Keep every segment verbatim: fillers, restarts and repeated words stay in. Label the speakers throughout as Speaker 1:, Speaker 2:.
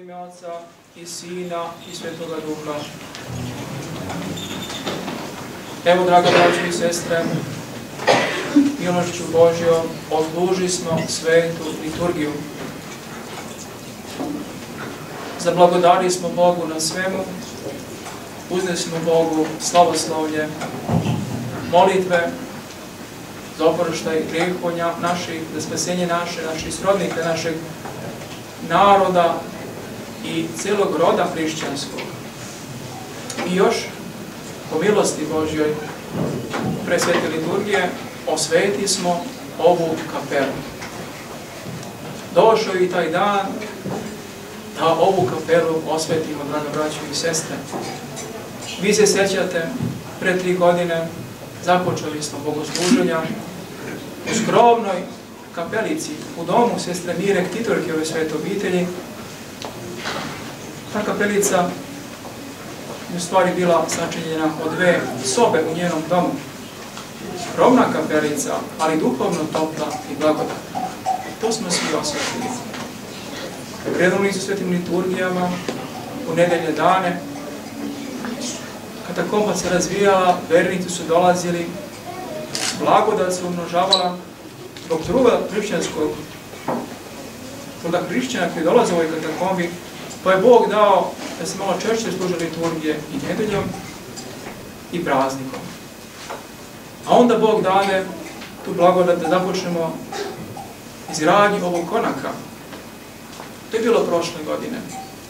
Speaker 1: ime Oca i Sina i Svetoga Duha. Evo, draga braćo i sestre, milošću Božjom odsluži smo svetu liturgiju. Zablagodari smo Bogu na svemu, uznesimo Bogu slavoslovlje, molitve za oproštaj grijeha naših, za spasenje naše, naših srodnika, našeg naroda i cijelog roda hrišćanskog. I još, po milosti Božjoj, pre svete liturgije, osveti smo ovu kapelu. Došao je i taj dan da ovu kapelu osvetimo, draga braćo i sestre. Vi se sjećate, pre tri godine započeli smo bogosluženja u skromnoj kapelici u domu sestre Mire, ktitorke ove svete obitelji. Ta kapelica je u stvari bila sačinjena od dve sobe u njenom domu. Skromna kapelica, ali duhovno topla i blagodatna. To smo svi osjetili. Krenuli su svetim liturgijama u nedelje dane. Katakomba se razvijala, vernici su dolazili, blagodat se umnožavala. Zbog truda hrišćanskog, truda hrišćana koji dolaze u ovoj katakombi, pa je Bog dao da se malo češće služe liturgije i nedeljom i praznikom. A onda Bog dade tu blagodat da započnemo izgradnju ovog konaka. To je bilo prošle godine.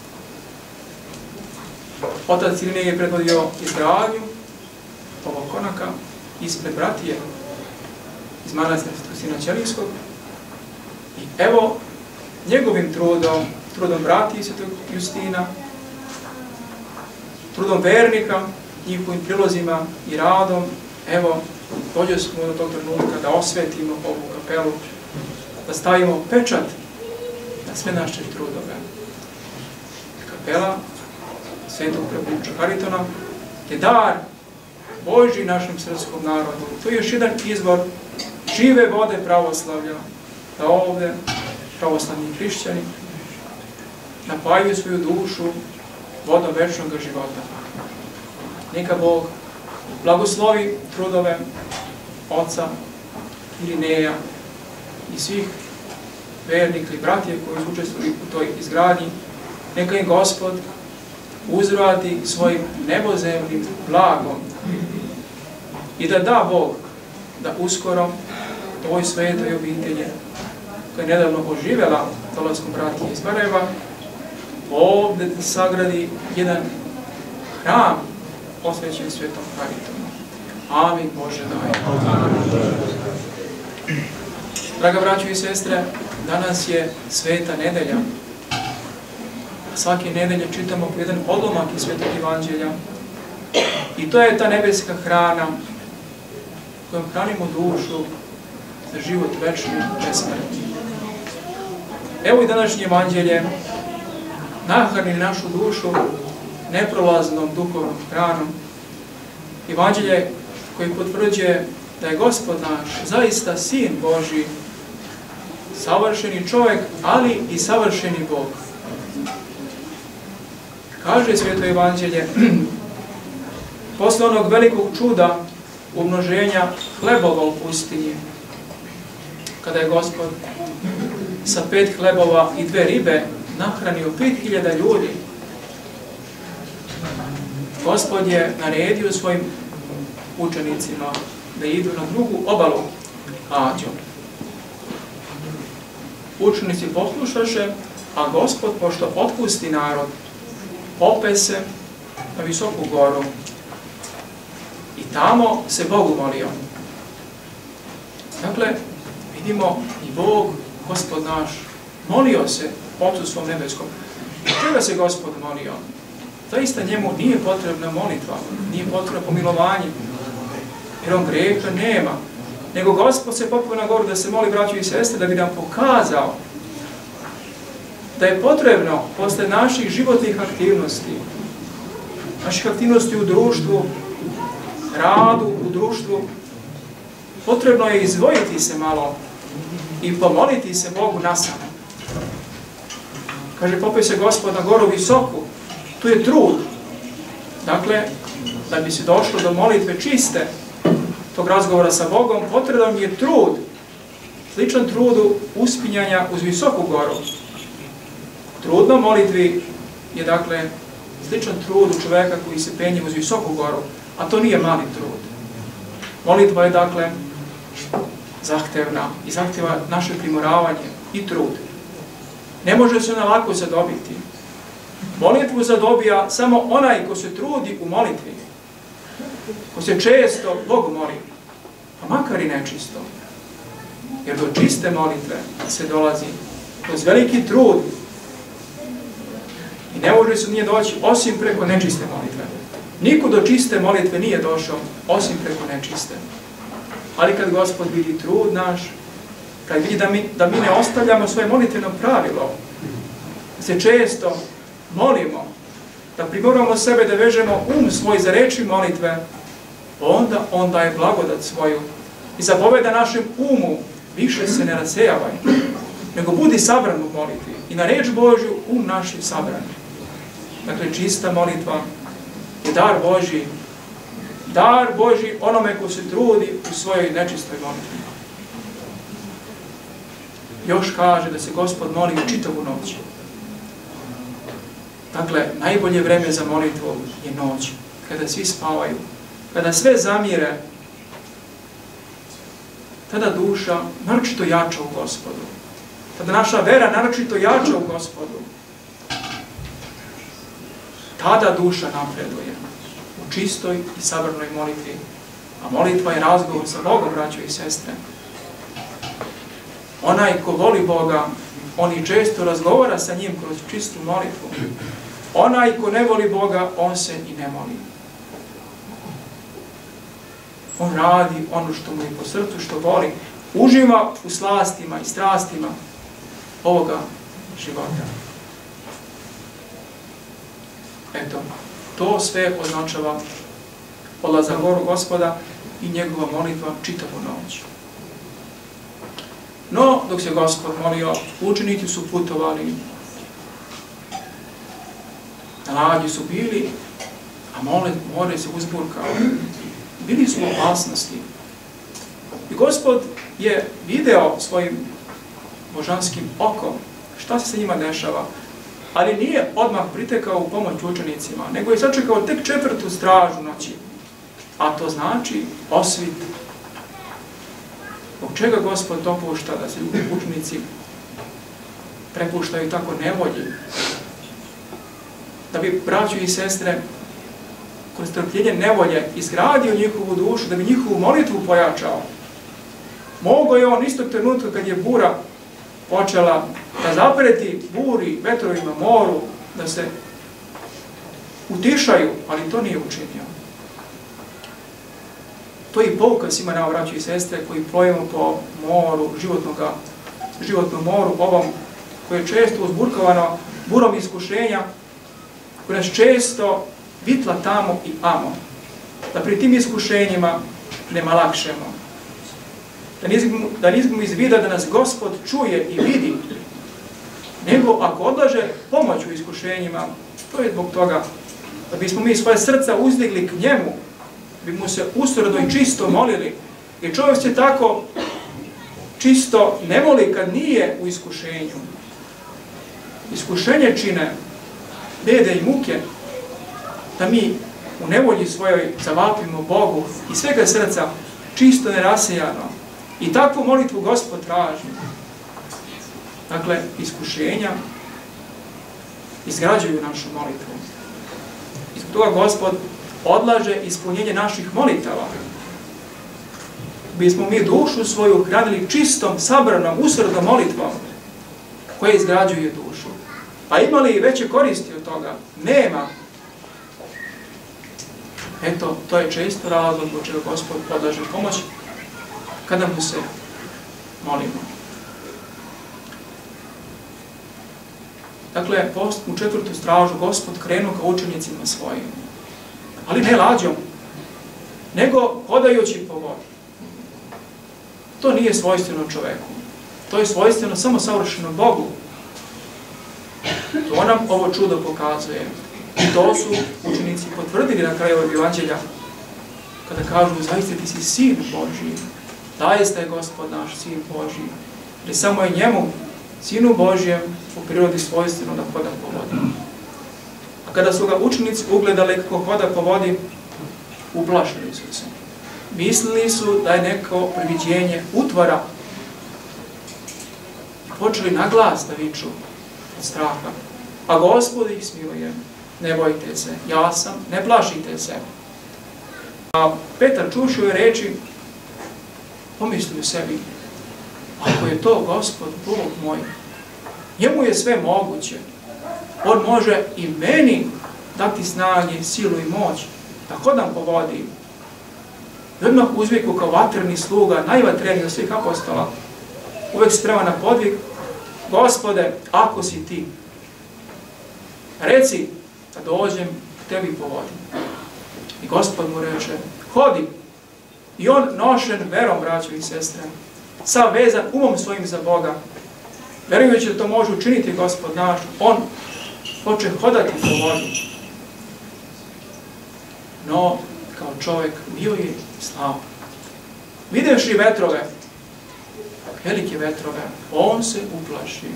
Speaker 1: Otac Irinej je predvodio izgradnju ovog konaka ispred bratije iz manastira Svetog Ćelijskog. I evo, njegovim trudom, trudom brati Svetog Justina, trudom vernika, njihovim prilozima i radom, evo, dođe smo do tog trenutka da osvetimo ovu kapelu, da stavimo pečat na sve naše trudove. Kapela Svetog preporuča Haritona je dar Božji našem srpskom narodu. To je još jedan izvor žive vode pravoslavlja, da ovdje pravoslavni hrišćani napajaju svoju dušu vodom večnog života. Neka Bog blagoslovi trudove oca Irineja i svih vernika i bratije koji su učestvovali u toj izgradnji. Neka im Gospod uzvrati svojim nebozemnim blagom i da da Bog da uskoro ovoj svetoj obitelji koja je nedavno oživjela dolaskom bratije iz Barajeva, ovdje sagradi jedan hram posvećen Svetom Haritonu. Amin Bože daj. Draga braćo i sestre, danas je sveta nedelja. Svake nedelje čitamo po jedan odlomak iz Svetog Evanđelja. I to je ta nebeska hrana kojom hranimo dušu za život večni i besmrtni. Evo i današnje Evanđelje nahrani našu dušu neprolaznom duhovnom hranom. Evanđelje koji potvrđuje da je Gospod naš zaista Sin Božji, savršeni čovjek, ali i savršeni Bog. Kaže Sveto Evanđelje, posle onog velikog čuda umnoženja hlebova u pustinji, kada je Gospod sa pet hlebova i dve ribe nahranio pet hiljada ljudi, Gospod je naredio svojim učenicima da idu na drugu obalu Ađom. Učenici poslušaše, a Gospod, pošto otpusti narod, pope se na visoku goru i tamo se Bogu molio. Dakle, vidimo i Bog, Gospod naš, molio se Otcu svom nebeskom. Čega se Gospod molio? Zaista njemu nije potrebna molitva, nije potrebno pomilovanje, jer on grijeha nema. Nego Gospod se popeo na goru da se moli braćo i sestre, da bi nam pokazao da je potrebno posle naših životnih aktivnosti, naših aktivnosti u društvu, radu u društvu, potrebno je izdvojiti se malo i pomoliti se Bogu nasamo. Kaže, popeo se Gospod na goru visoku. Tu je trud. Dakle, da bi se došlo do molitve čiste, tog razgovora sa Bogom, potreban je trud. Sličan trudu uspinjanja uz visoku goru. Trud na molitvi je, dakle, sličan trudu čoveka koji se penje uz visoku goru, a to nije mali trud. Molitva je, dakle, zahtevna i zahtjeva naše primoravanje i trud. Ne može se ona lako zadobiti. Molitvu zadobija samo onaj ko se trudi u molitvi, ko se često Bogu moli, pa makar i nečisto. Jer do čiste molitve se dolazi kroz veliki trud i ne može se nije doći osim preko nečiste molitve. Niko do čiste molitve nije došao osim preko nečiste. Ali kad Gospod vidi trud naš, kad vidi da mi, da mi ne ostavljamo svoje molitveno pravilo, da se često molimo, da primoramo sebe da vežemo um svoj za reči molitve, onda on daje blagodat svoju i zapoveda našem umu, više se ne rasejavaj, nego budi sabran u molitvi i na reč Božju um naš je sabran. Dakle, čista molitva je dar Božji, dar Božji onome ko se trudi u svojoj nečistoj molitvi. Još kaže da se Gospod moli u čitavu noć. Dakle, najbolje vreme za molitvu je noć, kada svi spavaju, kada sve zamire, tada duša naročito jača u Gospodu. Tada naša vera naročito jača u Gospodu. Tada duša napreduje u čistoj i sabranoj molitvi. A molitva je razgovor sa Bogom, braćo i sestre. Onaj ko voli Boga, on i često razgovara sa njim kroz čistu molitvu. Onaj ko ne voli Boga, on se i ne moli. On radi ono što mu je po srcu, što voli. Uživa u slastima i strastima ovoga života. Eto, to sve označava odlazak goru Gospoda i njegova molitva čitavu noć. No, dok se Gospod molio, učenici su putovali, na lađi su bili, a more se uzburkao. Bili su u opasnosti. I Gospod je video svojim božanskim okom šta se sa njima dešava, ali nije odmah pritekao u pomoć učenicima, nego je sačekao tek četvrtu stražu noći. A to znači osvit. Zbog čega Gospod dopušta da se učenici prepuštaju tako nevolji? Da bi braćo i sestre kroz trpljenje nevolje izgradio njihovu dušu, da bi njihovu molitvu pojačao. Mogo je on istog trenutka kad je bura počela da zapreti buri, vetrovima, moru, da se utišaju, ali to nije učinio. To je i pouka svima nama, braćo i sestre, koji plujemo po moru, životnom moru, ovom koje je često uzburkavano burom iskušenja, koje nas često vitla tamo i amo. Da pri tim iskušenjima ne malakšemo. Da ne izgubimo iz vida da nas Gospod čuje i vidi, nego ako odlaže pomoć u iskušenjima, to je zbog toga da bismo mi svoje srca uzdigli k njemu, bi mu se usredno i čisto molili. I čovjek se tako čisto ne moli kad nije u iskušenju. Iskušenje čine bede i muke, da mi u nevolji svojoj zavapimo Bogu i svega srca čisto nerasejano. I takvu molitvu Gospod traži. Dakle, iskušenja izgrađuju našu molitvu. I zbog toga Gospod odlaže ispunjenje naših molitava. Bismo mi dušu svoju hranili čistom, sabranom, usrednom molitvom koja izgrađuje dušu. A ima li veće koristi od toga? Nema. Eto, to je često razlog zbog čega Gospod odlaže pomoć kada mu se molimo. Dakle, u četvrtu stražu Gospod krenuo ka učenicima svojim. Ali ne lađom, nego hodajući po vodi. To nije svojstveno čoveku. To je svojstveno samo savršenom Bogu. To nam ovo čudo pokazuje. I to su učenici potvrdili na kraju ovog evanđelja, kada kažu, zaista ti si sin Božji, zaista je Gospod naš sin Božji, jer samo je njemu, sinu Božjem, u prirodi svojstveno da hoda po vodi. A kada su ga učenici ugledali kako hoda po vodi, uplašili su se. Mislili su da je neko priviđenje utvara. Počeli na glas da viču od straha. A Gospod ih smiluje, ne bojte se, ja sam, ne plašite se. A Petar čuši ove reči, pomisli u sebi, ako je to Gospod, Bog moj, njemu je sve moguće. On može i meni dati snage, silu i moć, da hodam po vodi. I odmah uzviku kao vatreni sluga, najvatreniji od svih apostola, uvek sprema na podvig, Gospode, ako si ti, reci da dođem tebi po vodi. I Gospod mu reče, hodi. I on nošen verom, braćo i sestre, sav vezan umom svojim za Boga, verujući da to može učiniti Gospod naš, on hoće hodati po vodi. No, kao čovjek bio je slab. Videvši vetrove, velike vetrove, on se uplaši.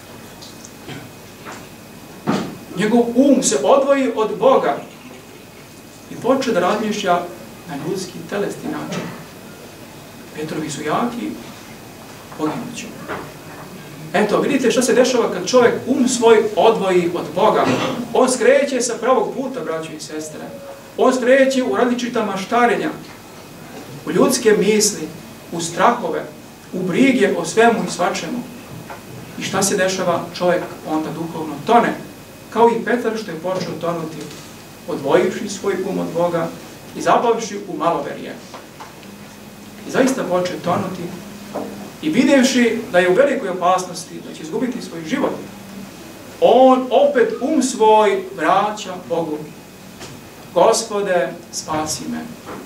Speaker 1: Njegov um se odvoji od Boga i poče da razmišlja na ljudski, telesni način. Vetrovi su jaki, poginuću. Eto, vidite što se dešava kad čovjek um svoj odvoji od Boga. On skreće sa pravog puta, braćo i sestre. On skreće u različita maštarenja, u ljudske misli, u strahove, u brige o svemu i svačemu. I šta se dešava? Čovjek onda duhovno tone, kao i Petar što je počeo tonuti, odvojivši svoj um od Boga i zabavši u maloverje. I zaista počeo tonuti i vidjevši da je u velikoj opasnosti, da će izgubiti svoj život, on opet um svoj vraća Bogu. Gospode, spasi me.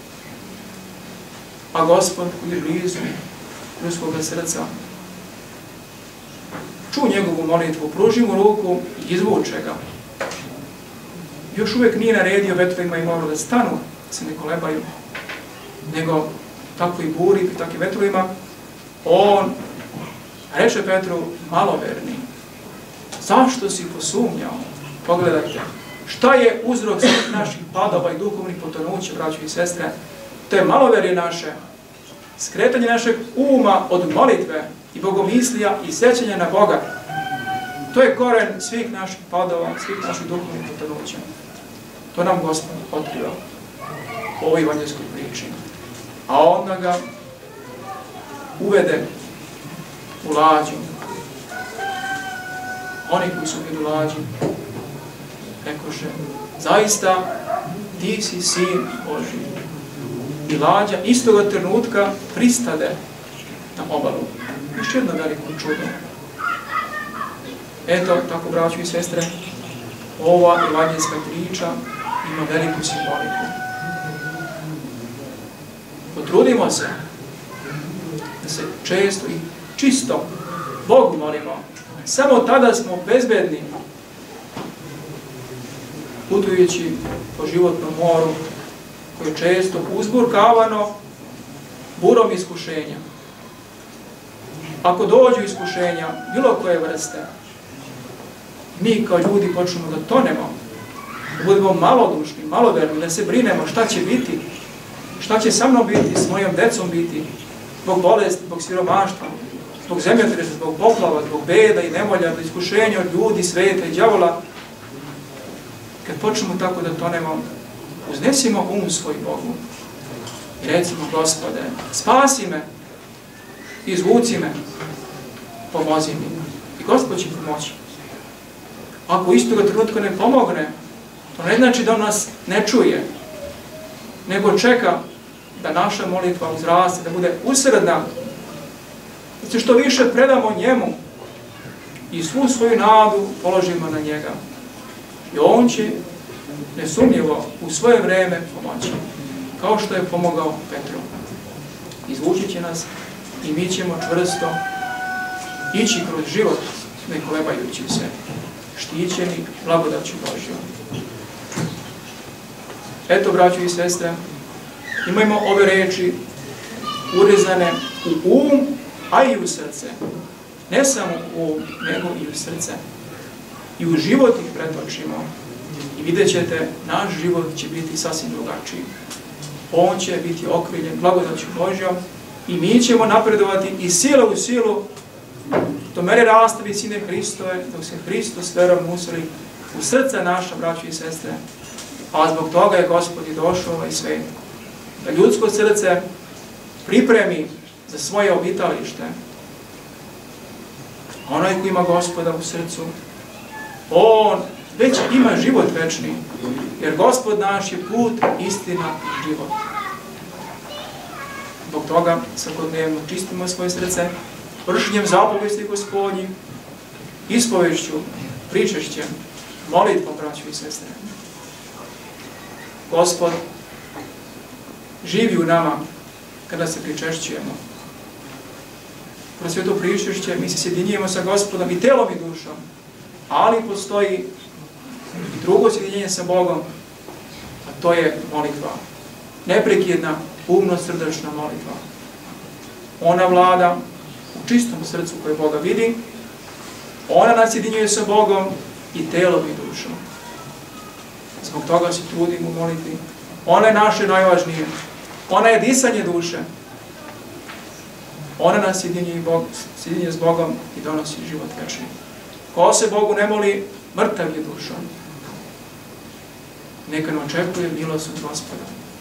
Speaker 1: A Gospod koji je blizu ljudskog srca, ču njegovu molitvu, pruži mu ruku i izvuče ga. Još uvijek nije naredio vetrovima i moru da stanu, da se ne kolebaju, nego tako i buri, i tako i vetrovima, on reče Petru, maloverni, zašto si posumnjao? Pogledajte, šta je uzrok svih naših padova i duhovnih potonuća, braćo i sestre? To je maloverje naše, skretanje našeg uma od molitve i bogomislija i sećanja na Boga. To je koren svih naših padova, svih naših duhovnih potonuća. To nam Gospod otkriva u ovoj evanđelskoj priči. A onda ga uvede u lađu. Oni koji su bili u lađi rekoše, zaista ti si sin Božji. I lađa istoga trenutka pristade na obalu. Još jedno veliko čudo. Eto, tako braćo i sestre, ova evanđelska priča ima veliku simboliku. Potrudimo se da se često i čisto Bogu molimo. Samo tada smo bezbedni putujući po životnom moru koje je često uzburkavano burom iskušenja. Ako dođu iskušenja bilo koje vrste, mi kao ljudi počnemo da tonemo, da budemo malodušni, maloverni, da se brinemo šta će biti, šta će sa mnom biti, s mojom decom biti, zbog bolesti, zbog siromaštva, zbog zemljotresa, zbog poplava, zbog beda i nevolja, zbog iskušenja od ljudi, sveta i đavola. Kad počnemo tako da tonemo, uznesimo um svoj Bogu i recimo, Gospode, spasi me, izvuci me, pomozi mi. I Gospod će pomoći. Ako istoga trenutka ne pomogne, to ne znači da on nas ne čuje, nego čeka da naša molitva uzraste, da bude usredna, da se što više predamo njemu i svu svoju nadu položimo na njega. I on će nesumnjivo u svoje vreme pomoći, kao što je pomogao Petru. Izvući će nas i mi ćemo čvrsto ići kroz život ne kolebajući se. štićeni blagodaću Božjom. Eto, braćo i sestre, imajmo ove reči urezane u um, a i u srce. Ne samo u um, nego i u srce. I u život ih pretočimo. I vidjet ćete, naš život će biti sasvim drugačiji. On će biti okriljen blagodaću Božjom i mi ćemo napredovati iz sile u silu do mere rasta visine Hristove, dok se Hristos verom useli u srce naša, braći i sestre. A zbog toga je Gospod i došao ovaj svet. Da ljudsko srce pripremi za svoje obitalište. Onaj ko ima Gospoda u srcu, on već ima život večni, jer Gospod naš je put, istina i život. Zbog toga svakodnevno čistimo svoje srce, vršenjem zapovesti Gospodnjih, ispovešću, pričešćem, molitvom, braćo i sestre. Gospod živi u nama kada se pričešćujemo. Kroz sve to pričešće mi se sjedinjujemo sa Gospodom i telom i dušom, ali postoji i drugo sjedinjenje sa Bogom, a to je molitva. Neprekidna, umno srdačna molitva. Ona vlada u čistom srcu koje Boga vidi, ona nas sjedinjuje sa Bogom i telom i dušom. Zbog toga se trudimo u molitvi. Ona je naše najvažnije. Ona je disanje duše. Ona nas sjedinjuje, Bog, sjedinjuje s Bogom i donosi život večni. Ko se Bogu ne moli, mrtav je dušom. Neka ne očekuje milost od Gospoda.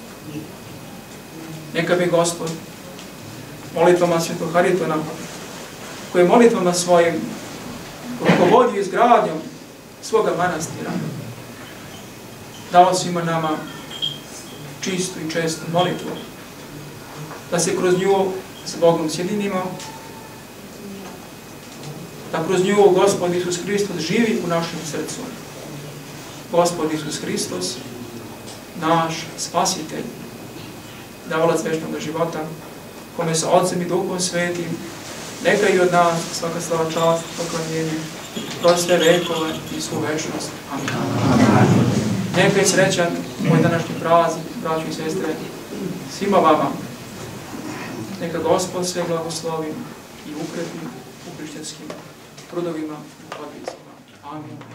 Speaker 1: Neka bi Gospod molitvama Svetog Haritona, koji je molitvama svojim rukovodio izgradnjom svoga manastira, dao svima nama čistu i čestu molitvu, da se kroz nju s Bogom sjedinimo, da kroz nju Gospod Isus Hristos živi u našem srcu. Gospod Isus Hristos, naš Spasitelj, davalac večnog života, kome sa Otcem i Duhom Svetim, neka i od nas svaka slava, čast, poklonjenje, kroz sve vekove i svu večnost. Amin. Neka je srećan moj današnji praznik, braćo i sestre, svima vama. Neka Gospod sve blagoslovi i ukrepi u hrišćanskim trudovima i podvicima. Amin.